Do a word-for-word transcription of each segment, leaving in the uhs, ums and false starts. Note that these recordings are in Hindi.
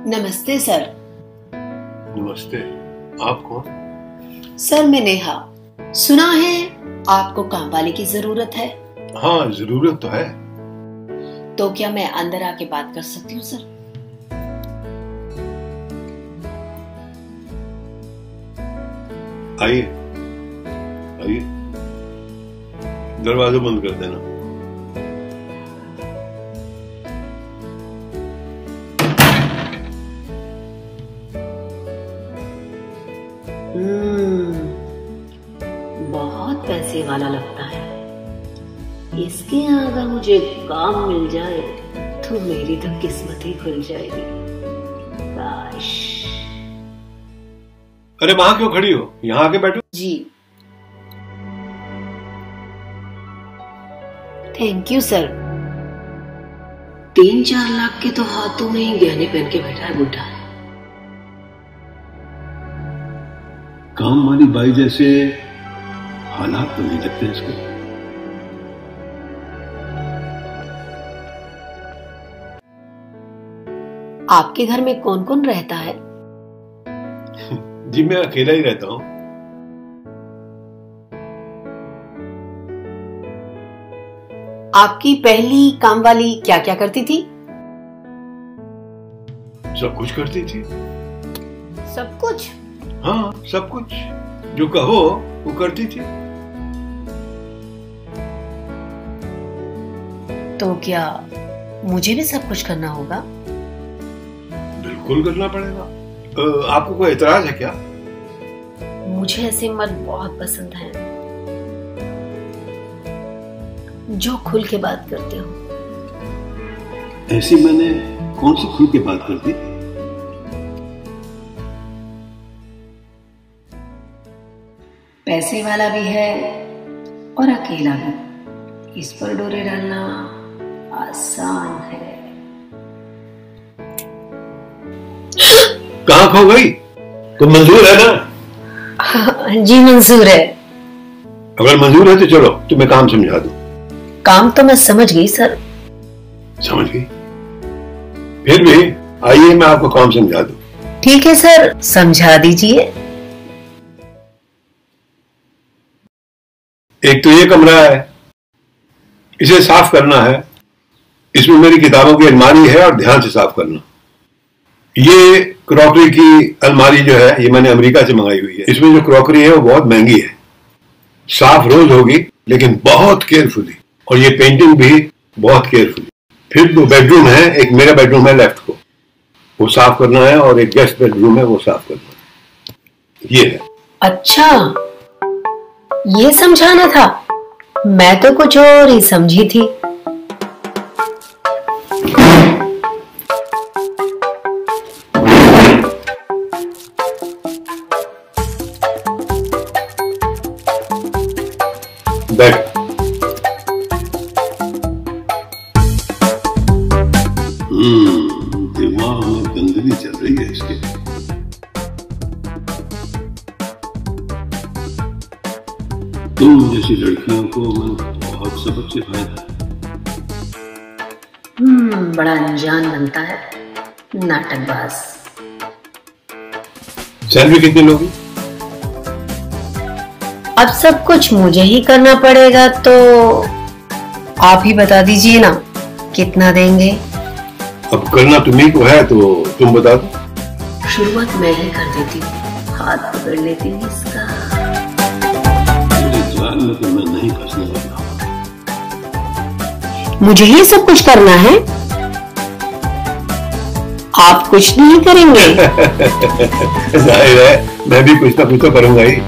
नमस्ते सर। नमस्ते। आप कौन? सर मैं नेहा। सुना है आपको काम वाले की जरूरत है। हाँ जरूरत तो है। तो क्या मैं अंदर आके बात कर सकती हूँ सर? आइए आइए, दरवाजा बंद कर देना। हम्म, बहुत पैसे वाला लगता है। इसके यहाँ अगर मुझे काम मिल जाए तो मेरी तो किस्मत ही खुल जाएगी। काश। अरे वहां क्यों खड़ी हो, यहाँ आके बैठो। जी थैंक यू सर। तीन चार लाख के तो हाथों में ही गहने पहन के बैठा है बूढ़ा। काम वाली बाई जैसे हालात तो नहीं लगते इसको। आपके घर में कौन कौन रहता है? जी मैं अकेला ही रहता हूँ। आपकी पहली काम वाली क्या क्या करती थी? सब कुछ करती थी। सब कुछ? हाँ सब कुछ, जो कहो वो करती थी। तो क्या मुझे भी सब कुछ करना होगा? बिल्कुल करना पड़ेगा। आ, आपको कोई एतराज है क्या? मुझे ऐसे मर्द बहुत पसंद हैं जो खुल के बात करते हो। ऐसी मैंने कौन सी खुल के बात कर दी? पैसे वाला भी है और अकेला भी। इस पर डोरे डालना आसान है। कहाँ खो गई? तो मंजूर है ना? जी मंजूर है। अगर मंजूर है तो चलो तुम्हें काम समझा दूं। काम तो मैं समझ गई सर। समझ गई? फिर भी आइए मैं आपको काम समझा दूं। ठीक है सर, समझा दीजिए। एक तो ये कमरा है, इसे साफ करना है। इसमें मेरी किताबों की अलमारी है और ध्यान से साफ करना। ये क्रॉकरी की अलमारी जो है ये मैंने अमेरिका से मंगाई हुई है। इसमें जो क्रॉकरी है वो बहुत महंगी है। साफ रोज होगी लेकिन बहुत केयरफुली, और ये पेंटिंग भी बहुत केयरफुली। फिर दो बेडरूम है, एक मेरा बेडरूम है लेफ्ट को, वो साफ करना है, और एक गेस्ट बेडरूम है वो साफ करना है। ये है। अच्छा ये समझाना था, मैं तो कुछ और ही समझी थी। बैठ। हम्म, दिमाग में गंदगी चल रही है इसके। तुम जैसी लड़कियों को मैं बहुत सबक सिखाया था। हम्म, बड़ा अनजान बनता है, नाटकबाज। सैलरी कितनी लोगी? अब सब कुछ मुझे ही करना पड़ेगा तो आप ही बता दीजिए ना, कितना देंगे? अब करना तुम्ही को है तो तुम बता दो। शुरुआत मैं ही कर देती हूँ, हाथ पकड़ लेती हूँ इसका। मेरे जाल में तो मैं नहीं फंसने वाला। मुझे ही सब कुछ करना है, आप कुछ नहीं करेंगे? जाहिर है मैं भी कुछ ना कुछ तो करूंगा ही।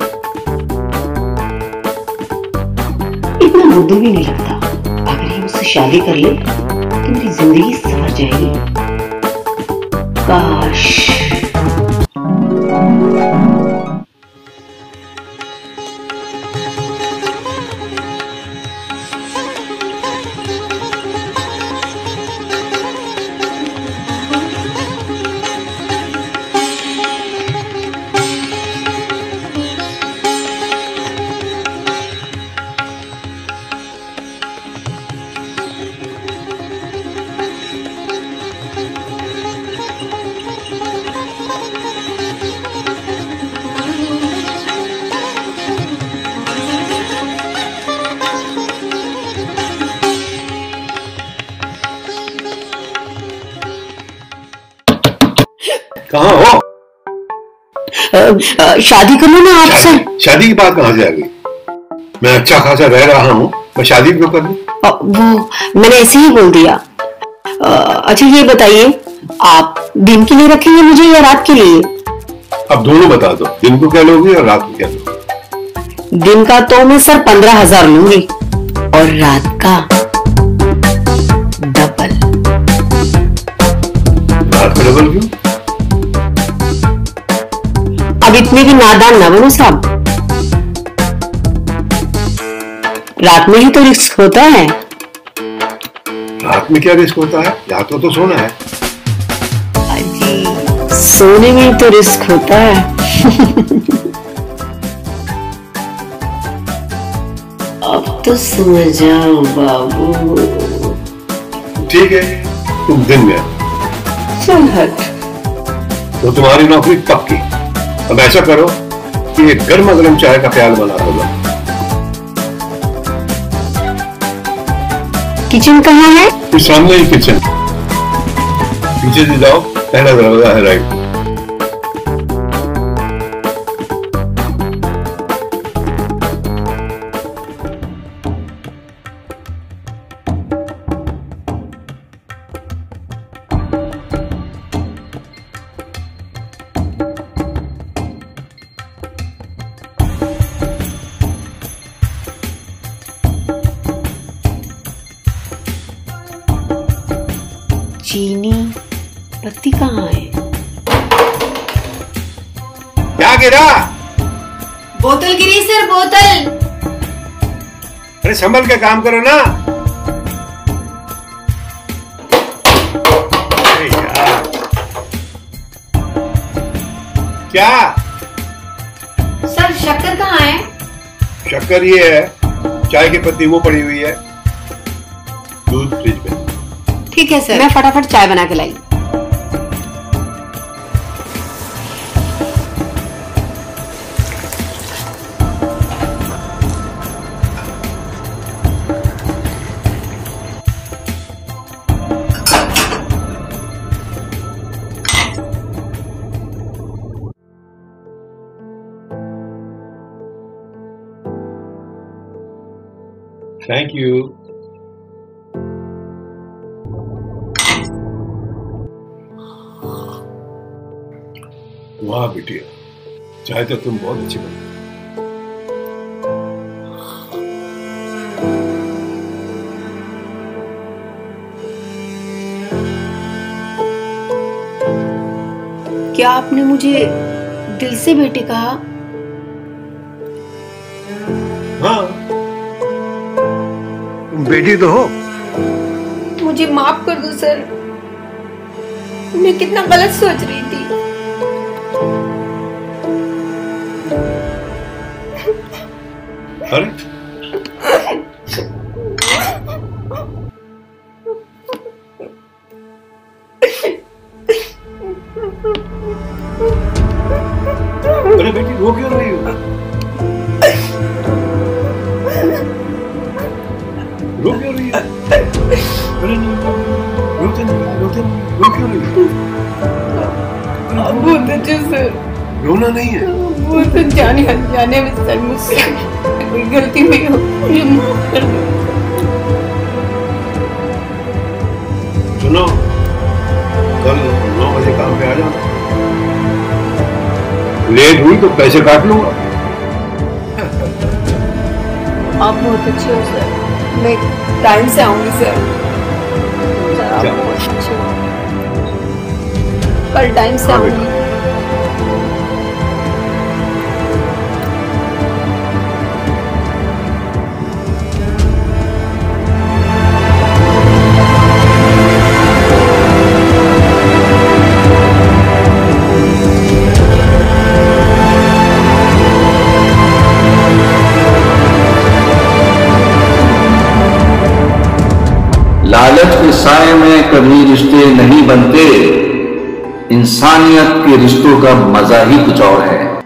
इतना बुद्धू भी नहीं लगता। अगर ये मुझसे शादी कर ले तो मेरी जिंदगी संवर जाएगी। काश। कहाँ हो? आ, आ, शादी कर लो ना आपसे। शादी, शादी की बात कहाँ से आ गई? मैं अच्छा खासा रह रहा हूँ, मैं शादी क्यों कर लूं? वो मैंने ऐसे ही बोल दिया। आ, अच्छा ये बताइए, आप दिन के लिए रखेंगे मुझे या रात के लिए? अब दोनों बता दो, दिन को क्या लोगी और रात को क्या लोगी? दिन का तो मैं सर पंद्रह हजार लूंगी और रात का डबल। रात का डबल क्यों? अब इतने भी नादान ना बनो साहब, रात में ही तो रिस्क होता है। रात में क्या रिस्क होता है? रात को तो सोना है। अजी सोने में ही तो रिस्क होता है। अब तो समझ जाओ बाबू। ठीक है, तुम दिन में आओ। चल हट। तो तुम्हारी नौकरी पक्की। अब ऐसा करो कि एक गर्मा गर्म चाय का प्याल बना दो। किचन कहाँ है? इस सामने ही किचन। पीछे से जाओ, पहला दरवाजा है राइट। चीनी पत्ती कहाँ है? क्या गिरा? बोतल गिरी सर, बोतल। अरे संभल के काम करो ना। अरे यार, क्या? सर शक्कर कहाँ है? शक्कर ये है, चाय की पत्ती वो पड़ी हुई है, दूध फ्रिज में। ठीक है सर। मैं फटाफट चाय बना के लाई। Thank you. वाह बेटिया, चाय तो तुम बहुत अच्छी बनी। क्या आपने मुझे दिल से बेटी कहा? हाँ, तुम बेटी तो हो। मुझे माफ कर दो सर, मैं कितना गलत सोच रही थी। अरे अरे बेटी रो क्यों रही हो? रो क्यों रही हो? अरे नहीं, रोते नहीं, रोते नहीं, रो क्यों रही हो? बहुत अच्छे सर। रोना नहीं है। बहुत अनजाने अनजाने में सर, मुझसे कोई गलती नहीं हो, मुझे माफ कर दो। सुनो, कल नौ बजे काम पे आ जाना। लेट हुई तो पैसे काट लूंगा। आप बहुत अच्छे हो सर, मैं टाइम से आऊंगी सर। सर आप बहुत अच्छे हो, कल टाइम से आऊंगी। लालच के साए में कभी रिश्ते नहीं बनते, इंसानियत के रिश्तों का मजा ही कुछ और है।